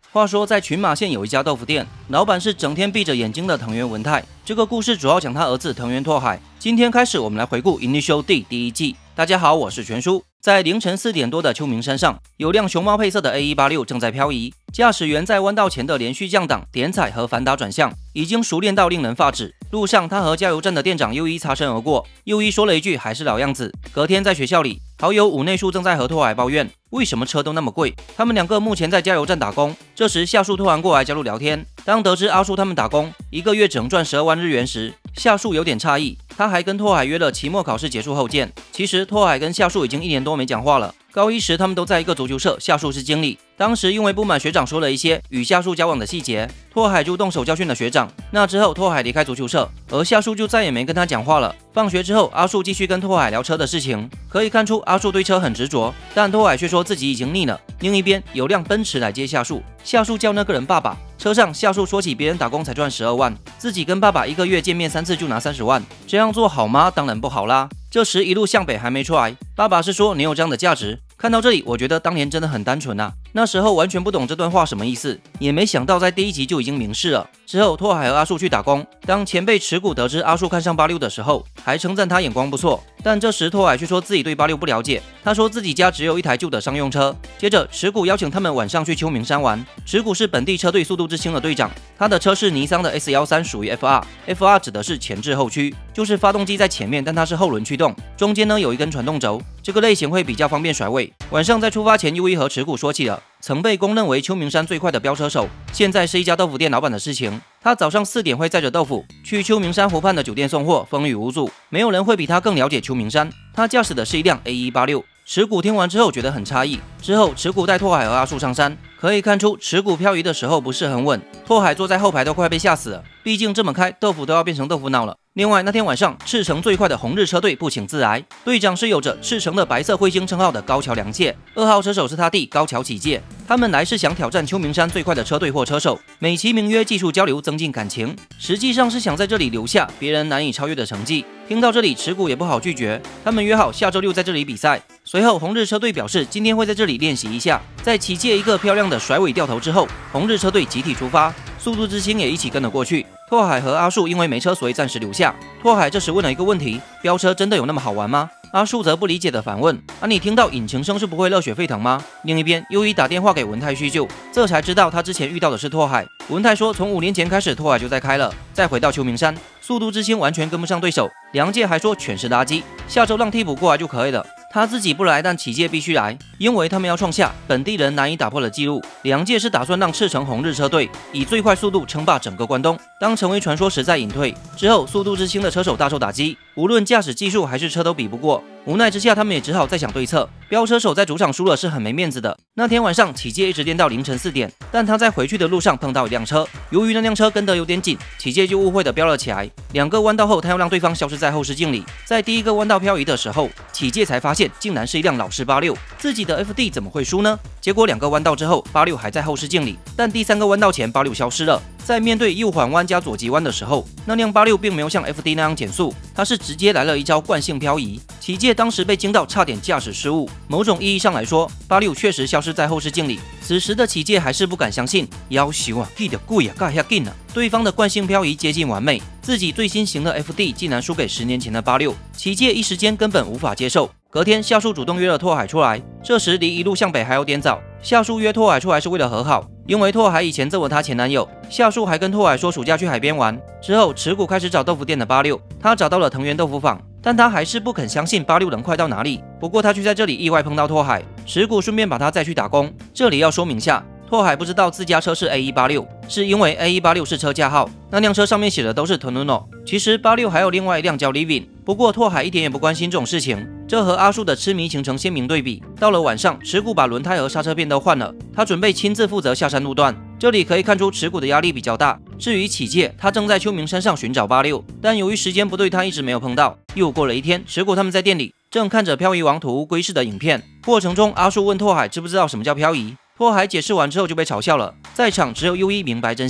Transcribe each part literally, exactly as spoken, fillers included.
话说，在群马县有一家豆腐店，老板是整天闭着眼睛的藤原文太。这个故事主要讲他儿子藤原拓海。今天开始，我们来回顾《Initial D》第一季。大家好，我是拳叔。在凌晨四点多的秋名山上，有辆熊猫配色的 A 一八六正在漂移。驾驶员在弯道前的连续降档、点踩和反打转向，已经熟练到令人发指。路上，他和加油站的店长右一擦身而过，右一说了一句：“还是老样子。”隔天在学校里，好友武内树正在和拓海抱怨，为什么车都那么贵。他们两个目前在加油站打工。这时，夏树突然过来加入聊天。当得知阿树他们打工一个月只能赚十二万日元时，夏树有点诧异。他还跟拓海约了期末考试结束后见。其实，拓海跟夏树已经一年多没讲话了。高一时，他们都在一个足球社，夏树是经理。当时因为不满学长说了一些与夏树交往的细节，拓海就动手教训了学长。那之后，拓海离开足球社，而夏树就再也没跟他讲话了。放学之后，阿树继续跟拓海聊车的事情，可以看出阿树对车很执着，但拓海却说自己已经腻了。另一边，有辆奔驰来接夏树，夏树叫那个人爸爸。车上，夏树说起别人打工才赚十二万，自己跟爸爸一个月见面三次就拿三十万，这样做好吗？当然不好啦。这时一路向北还没出来，爸爸是说你有这样的价值。看到这里，我觉得当年真的很单纯啊，那时候完全不懂这段话什么意思，也没想到在第一集就已经明示了。之后，拓海和阿树去打工，当前辈持股得知阿树看上八六的时候，还称赞他眼光不错。但这时拓海却说自己对八六不了解，他说自己家只有一台旧的商用车。接着，持股邀请他们晚上去秋名山玩。持股是本地车队速度之星的队长，他的车是尼桑的 S 一三，属于 F R。F R 指的是前置后驱，就是发动机在前面，但它是后轮驱动，中间呢有一根传动轴，这个类型会比较方便甩尾。晚上在出发前，优一和持股说起了曾被公认为秋名山最快的飙车手，现在是一家豆腐店老板的事情。他早上四点会载着豆腐去秋名山湖畔的酒店送货，风雨无阻，没有人会比他更了解秋名山。他驾驶的是一辆 A 一八六。持股听完之后觉得很诧异，之后持股带拓海和阿树上山，可以看出持股漂移的时候不是很稳，拓海坐在后排都快被吓死了，毕竟这么开，豆腐都要变成豆腐脑了。另外那天晚上，赤城最快的红日车队不请自来，队长是有着赤城的白色彗星称号的高桥良介，二号车手是他弟高桥启介。他们来是想挑战秋名山最快的车队或车手，美其名曰技术交流增进感情，实际上是想在这里留下别人难以超越的成绩。听到这里，持股也不好拒绝，他们约好下周六在这里比赛。随后红日车队表示今天会在这里练习一下，在启介一个漂亮的甩尾掉头之后，红日车队集体出发，速度之星也一起跟了过去。拓海和阿树因为没车，所以暂时留下。拓海这时问了一个问题：飙车真的有那么好玩吗？阿树则不理解的反问：啊，你听到引擎声是不会热血沸腾吗？另一边，优一打电话给文太叙旧，这才知道他之前遇到的是拓海。文太说，从五年前开始，拓海就在开了。再回到秋名山，速度之星完全跟不上对手。梁介还说全是垃圾，下周让替补过来就可以了。他自己不来，但启介必须来，因为他们要创下本地人难以打破的纪录。梁介是打算让赤城红日车队以最快速度称霸整个关东，当成为传说时再隐退之后，速度之星的车手大受打击，无论驾驶技术还是车都比不过。无奈之下，他们也只好再想对策。飙车手在主场输了是很没面子的。那天晚上，启介一直练到凌晨四点，但他在回去的路上碰到一辆车，由于那辆车跟得有点紧，启介就误会的飙了起来。两个弯道后，他要让对方消失在后视镜里。在第一个弯道漂移的时候，启介才发现竟然是一辆老式八六，自己的 F D 怎么会输呢？结果两个弯道之后，八六还在后视镜里，但第三个弯道前，八六消失了。在面对右缓弯加左急弯的时候，那辆八六并没有像 F D 那样减速，它是直接来了一招惯性漂移。启介当时被惊到，差点驾驶失误。某种意义上来说，八六确实消失在后视镜里。此时的启介还是不敢相信，夭寿啊，记得贵啊，盖下劲啊！对方的惯性漂移接近完美，自己最新型的 F D 竟然输给十年前的八六，启介一时间根本无法接受。隔天，夏树主动约了拓海出来，这时离一路向北还有点早。夏树约拓海出来是为了和好，因为拓海以前揍了她前男友。夏树还跟拓海说暑假去海边玩。之后，持股开始找豆腐店的八六，他找到了藤原豆腐坊，但他还是不肯相信八六能快到哪里。不过他却在这里意外碰到拓海，持股顺便把他载去打工。这里要说明下，拓海不知道自家车是 A 一八六，是因为 A 一八六是车架号，那辆车上面写的都是 Tonuno。其实八六还有另外一辆叫 Living， 不过拓海一点也不关心这种事情。这和阿树的痴迷形成鲜明对比。到了晚上，持股把轮胎和刹车片都换了，他准备亲自负责下山路段。这里可以看出持股的压力比较大。至于启介，他正在秋名山上寻找八六，但由于时间不对，他一直没有碰到。又过了一天，持股他们在店里正看着漂移王土屋龟式的影片，过程中阿树问拓海知不知道什么叫漂移，拓海解释完之后就被嘲笑了。在场只有优一明白真相。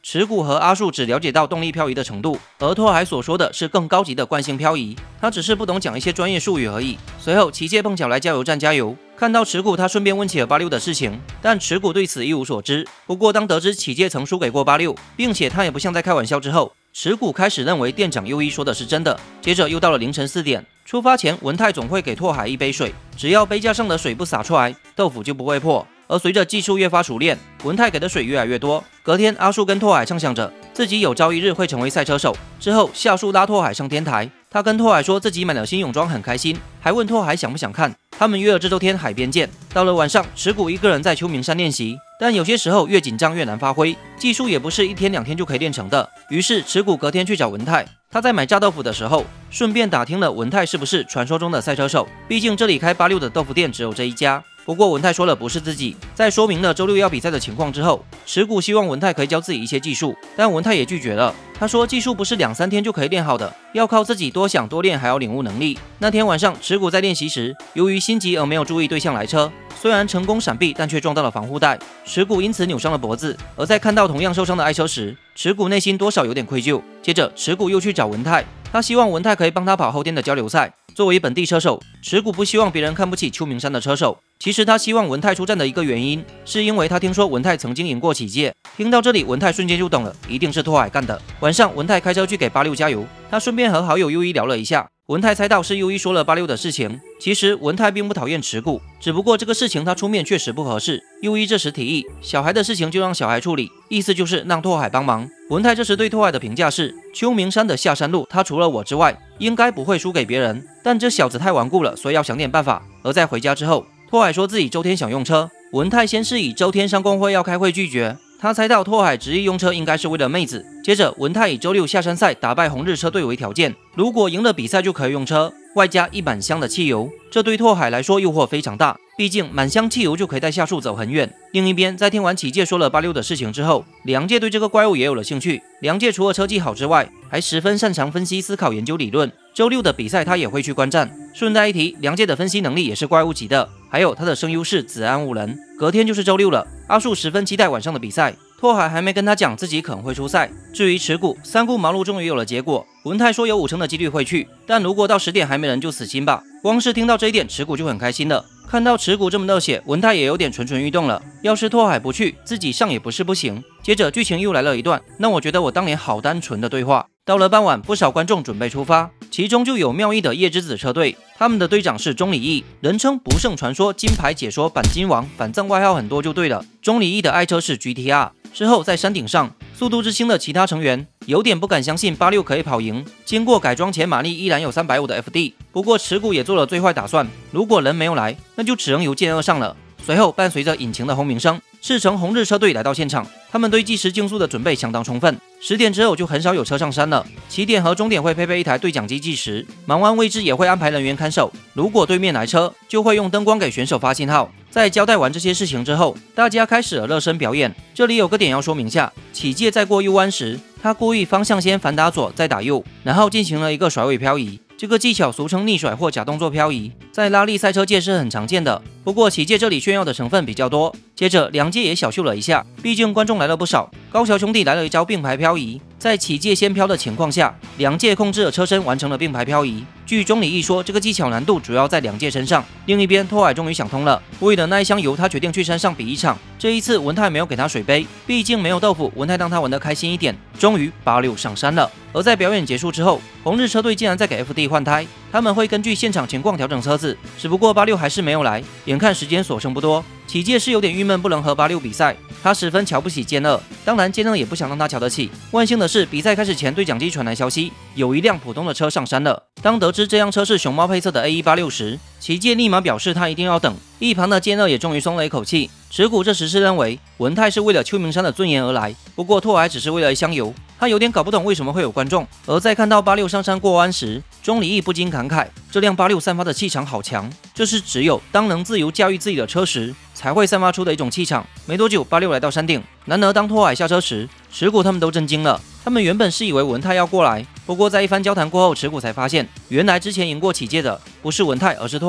池谷和阿树只了解到动力漂移的程度，而拓海所说的是更高级的惯性漂移，他只是不懂讲一些专业术语而已。随后，启介碰巧来加油站加油，看到池谷，他顺便问起了八六的事情，但池谷对此一无所知。不过，当得知启介曾输给过八六，并且他也不像在开玩笑之后，池谷开始认为店长优一说的是真的。接着又到了凌晨四点，出发前文太总会给拓海一杯水，只要杯架上的水不洒出来，豆腐就不会破。而随着技术越发熟练，文太给的水越来越多。隔天，阿树跟拓海畅想着自己有朝一日会成为赛车手。之后，夏树拉拓海上天台，他跟拓海说自己买了新泳装，很开心，还问拓海想不想看。他们约了这周天海边见。到了晚上，池谷一个人在秋名山练习，但有些时候越紧张越难发挥，技术也不是一天两天就可以练成的。于是池谷隔天去找文太，他在买炸豆腐的时候，顺便打听了文太是不是传说中的赛车手。毕竟这里开八六的豆腐店只有这一家。不过文太说了不是自己，在说明了周六要比赛的情况之后，池谷希望文太可以教自己一些技术，但文太也拒绝了。他说技术不是两三天就可以练好的，要靠自己多想多练，还要领悟能力。那天晚上，池谷在练习时，由于心急而没有注意对向来车，虽然成功闪避，但却撞到了防护带，池谷因此扭伤了脖子。而在看到同样受伤的爱车时，池谷内心多少有点愧疚。接着，池谷又去找文太，他希望文太可以帮他跑后天的交流赛。作为本地车手，池谷不希望别人看不起秋名山的车手。其实他希望文太出战的一个原因，是因为他听说文太曾经赢过启介。听到这里，文太瞬间就懂了，一定是拓海干的。晚上，文太开车去给八六加油，他顺便和好友优一聊了一下。文太猜到是优一说了八六的事情。其实文太并不讨厌池谷，只不过这个事情他出面确实不合适。优一这时提议，小孩的事情就让小孩处理，意思就是让拓海帮忙。文太这时对拓海的评价是：秋名山的下山路，他除了我之外，应该不会输给别人。但这小子太顽固了，所以要想点办法。而在回家之后，拓海说自己周天想用车，文太先是以周天上工会要开会拒绝。他猜到拓海执意用车应该是为了妹子。接着，文太以周六下山赛打败红日车队为条件，如果赢了比赛就可以用车，外加一满箱的汽油。这对拓海来说诱惑非常大，毕竟满箱汽油就可以带夏树走很远。另一边，在听完启介说了八六的事情之后，梁介对这个怪物也有了兴趣。梁介除了车技好之外，还十分擅长分析、思考、研究理论。周六的比赛他也会去观战。顺带一提，梁介的分析能力也是怪物级的，还有他的声优是子安五人。隔天就是周六了，阿树十分期待晚上的比赛。拓海还没跟他讲自己可能会出赛。至于池谷，三顾茅庐终于有了结果。文太说有五成的几率会去，但如果到十点还没人就死心吧。光是听到这一点，池谷就很开心了。看到池谷这么热血，文太也有点蠢蠢欲动了。要是拓海不去，自己上也不是不行。接着剧情又来了一段，让我觉得我当年好单纯的对话。到了傍晚，不少观众准备出发，其中就有妙义的叶之子车队，他们的队长是钟离义，人称不胜传说金牌解说板金王，反正外号很多就对了。钟离义的爱车是 G T R。之后在山顶上，速度之星的其他成员有点不敢相信八六可以跑赢。经过改装前马力依然有三百五的 F D， 不过池谷也做了最坏打算，如果人没有来，那就只能由剑二上了。随后伴随着引擎的轰鸣声，赤城红日车队来到现场，他们对计时竞速的准备相当充分。十点之后就很少有车上山了，起点和终点会配备一台对讲机计时，忙完位置也会安排人员看守。如果对面来车，就会用灯光给选手发信号。在交代完这些事情之后，大家开始了热身表演。这里有个点要说明下，启介在过右弯时，他故意方向先反打左，再打右，然后进行了一个甩尾漂移。这个技巧俗称逆甩或假动作漂移，在拉力赛车界是很常见的。不过启介这里炫耀的成分比较多。接着梁介也小秀了一下，毕竟观众来了不少。高桥兄弟来了一招并排漂移，在启介先飘的情况下，梁介控制了车身完成了并排漂移。据钟离义说，这个技巧难度主要在梁介身上。另一边，拓海终于想通了，为了那一箱油，他决定去山上比一场。这一次文太没有给他水杯，毕竟没有豆腐，文太让他玩得开心一点。终于八六上山了。而在表演结束之后，红日车队竟然在给 F D 换胎，他们会根据现场情况调整车子，只不过八六还是没有来。眼看时间所剩不多，启介是有点郁闷，不能和八六比赛。他十分瞧不起剑二，当然剑二也不想让他瞧得起。万幸的是，比赛开始前对讲机传来消息，有一辆普通的车上山了。当得知这辆车是熊猫配色的 A 一八六时，启介立马表示他一定要等。一旁的剑二也终于松了一口气。池谷这时是认为文太是为了秋名山的尊严而来，不过拓海只是为了一箱油。他有点搞不懂为什么会有观众。而在看到八六上山过弯时，钟离义不禁感慨，这辆八六散发的气场好强，这是只有当能自由驾驭自己的车时才会散发出的一种气场。没多久，八六来到山顶，然而当拓海下车时，池谷他们都震惊了。他们原本是以为文太要过来，不过在一番交谈过后，池谷才发现，原来之前赢过启介的不是文太，而是拓海。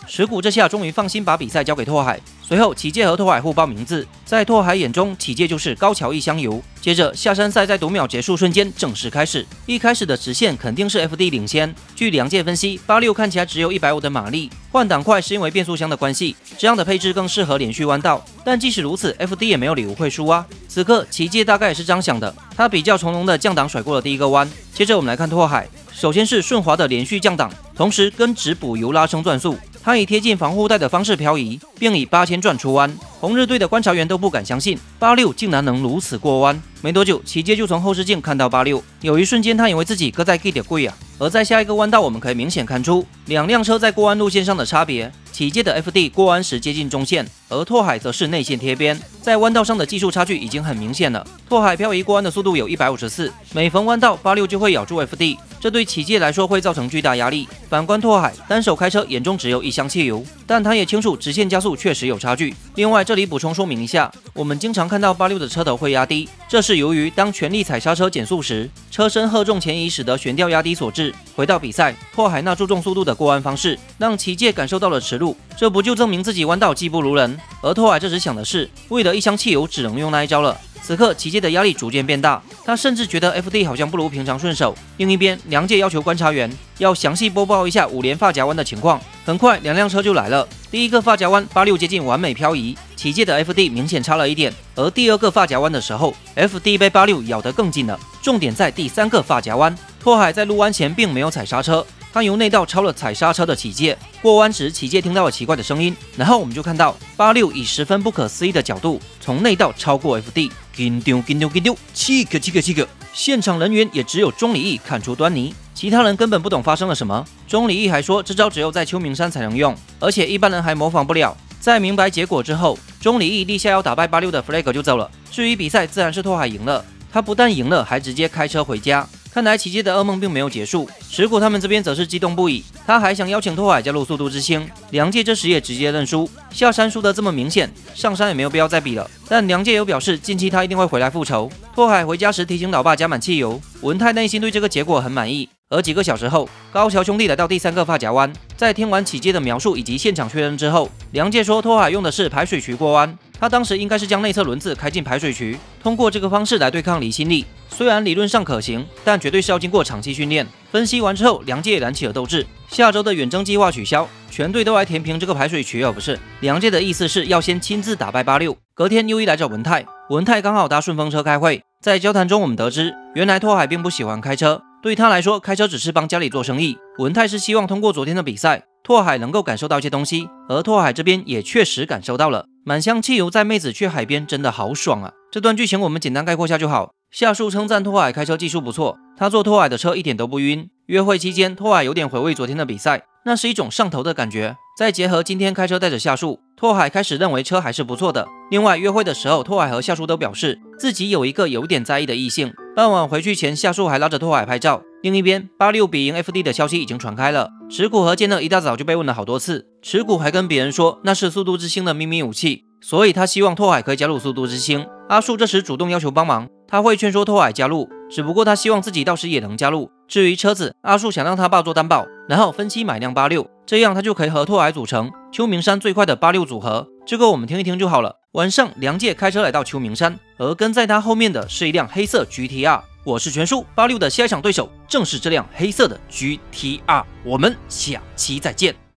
石谷这下终于放心把比赛交给拓海。随后，启介和拓海互报名字，在拓海眼中，启介就是高桥一箱油。接着，下山赛在读秒结束瞬间正式开始。一开始的直线肯定是 F D 领先。据梁介分析，八六看起来只有一百五的马力，换挡快是因为变速箱的关系，这样的配置更适合连续弯道。但即使如此 ，F D 也没有理由会输啊。此刻，启介大概也是这样想的，他比较从容的降档甩过了第一个弯。接着我们来看拓海，首先是顺滑的连续降档，同时跟直补油拉升转速。他以贴近防护带的方式漂移，并以八千转出弯。红日队的观察员都不敢相信，八六竟然能如此过弯。没多久，启介就从后视镜看到八六，有一瞬间他以为自己搁在 G 的柜啊。而在下一个弯道，我们可以明显看出两辆车在过弯路线上的差别。启介的 F D 过弯时接近中线，而拓海则是内线贴边，在弯道上的技术差距已经很明显了。拓海漂移过弯的速度有一百五十四，每逢弯道八六就会咬住 F D， 这对启介来说会造成巨大压力。反观拓海，单手开车眼中只有一箱汽油，但他也清楚直线加速确实有差距。另外，这里补充说明一下，我们经常看到八六的车头会压低，这是由于当全力踩刹车减速时，车身荷重前移使得悬吊压低所致。回到比赛，拓海那注重速度的过弯方式，让启介感受到了耻辱，这不就证明自己弯道技不如人？而拓海这时想的是，为了一箱汽油，只能用那一招了。此刻，启介的压力逐渐变大，他甚至觉得 F D 好像不如平常顺手。另一边，梁介要求观察员要详细播报一下五连发夹弯的情况。很快，两辆车就来了。第一个发夹弯，八六接近完美漂移，启介的 F D 明显差了一点。而第二个发夹弯的时候 ，F D 被八六咬得更近了。重点在第三个发夹弯，拓海在入弯前并没有踩刹车。他由内道超了踩刹车的启介，过弯时启介听到了奇怪的声音，然后我们就看到八六以十分不可思议的角度从内道超过 F D， 紧丢紧丢紧丢，七个七个七个！现场人员也只有钟离义看出端倪，其他人根本不懂发生了什么。钟离义还说这招只有在秋名山才能用，而且一般人还模仿不了。在明白结果之后，钟离义立下要打败八六的 flag 就走了。至于比赛，自然是拓海赢了，他不但赢了，还直接开车回家。看来启介的噩梦并没有结束，石谷他们这边则是激动不已，他还想邀请拓海加入速度之星。梁介这时也直接认输，下山输得这么明显，上山也没有必要再比了。但梁介有表示，近期他一定会回来复仇。拓海回家时提醒老爸加满汽油，文泰内心对这个结果很满意。而几个小时后，高桥兄弟来到第三个发夹弯，在听完启介的描述以及现场确认之后，梁介说拓海用的是排水渠过弯，他当时应该是将内侧轮子开进排水渠，通过这个方式来对抗离心力。虽然理论上可行，但绝对是要经过长期训练。分析完之后，梁介也燃起了斗志，下周的远征计划取消，全队都来填平这个排水渠，而不是。梁介的意思是要先亲自打败八六。隔天又一来找文泰，文泰刚好搭顺风车开会，在交谈中我们得知，原来拓海并不喜欢开车，对他来说，开车只是帮家里做生意。文泰是希望通过昨天的比赛，拓海能够感受到一些东西，而拓海这边也确实感受到了。满箱汽油在妹子去海边，真的好爽啊！这段剧情我们简单概括下就好。下述称赞拓海开车技术不错，他坐拓海的车一点都不晕。约会期间，拓海有点回味昨天的比赛，那是一种上头的感觉。再结合今天开车带着夏树，拓海开始认为车还是不错的。另外，约会的时候，拓海和夏树都表示自己有一个有点在意的异性。傍晚回去前，夏树还拉着拓海拍照。另一边，八六比赢 F D 的消息已经传开了。池谷和健乐一大早就被问了好多次，池谷还跟别人说那是速度之星的秘密武器，所以他希望拓海可以加入速度之星。阿树这时主动要求帮忙，他会劝说拓海加入，只不过他希望自己到时也能加入。至于车子，阿树想让他爸做担保，然后分期买辆八六，这样他就可以和拓海组成秋名山最快的八六组合。这个我们听一听就好了。晚上，梁介开车来到秋名山，而跟在他后面的是一辆黑色 G T R。我是拳叔，八六的下一场对手正是这辆黑色的 G T R。我们下期再见。